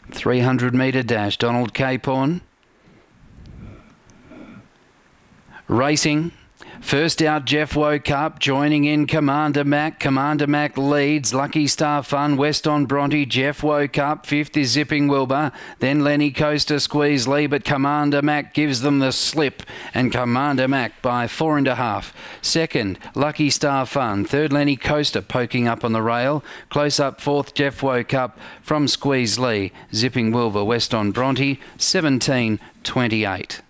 300 metre dash, Donald Caporn. Racing. First out, Jeff Woke Up, joining in Commander Mac. Commander Mac leads. Lucky Star Fun, West on Bronte, Jeff Woke Up. Fifth is Zipping Wilbur. Then Lenny Coaster Squeeze Lee, but Commander Mac gives them the slip. And Commander Mac by 4.5. Second, Lucky Star Fun. Third, Lenny Coaster poking up on the rail. Close up fourth, Jeff Woke Up from Squeeze Lee. Zipping Wilbur, West on Bronte, 17.28.